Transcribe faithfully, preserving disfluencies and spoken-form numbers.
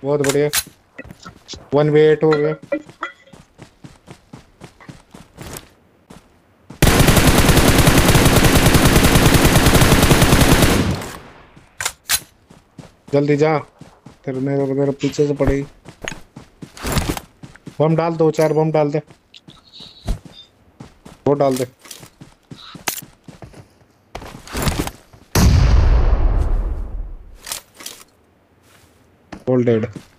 बहुत बढ़िया। One way at हो गया। जल्दी जा, तेरे मेरे मेरे पीछे से पड़ेगी। बम डाल, दो चार बम डाल दे। वो डाल दे। होल्डेड।